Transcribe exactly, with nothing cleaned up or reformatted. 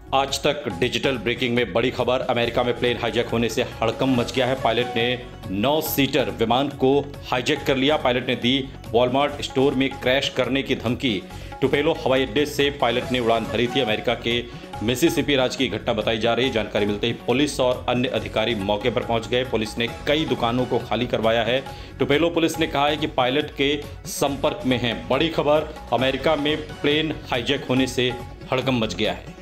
आज तक digital breaking में बड़ी खबर। अमेरिका में प्लेन हाईजैक होने से हड़कंप मच गया है। पायलट ने नौ सीटर विमान को हाईजैक कर लिया। पायलट ने दी वॉलमार्ट स्टोर में क्रैश करने की धमकी। टुपेलो हवाई अड्डे से पायलट ने उड़ान भरी थी। अमेरिका के मिसिसिपी राज्य की घटना बताई जा रही। जानकारी मिलते ही पुलिस और अन्य अधिकारी मौके पर पहुंच गए। पुलिस ने कई दुकानों को खाली करवाया है। टुपेलो पुलिस ने कहा है कि पायलट के संपर्क में है। बड़ी खबर, अमेरिका में प्लेन हाईजैक होने से हड़कंप मच गया है।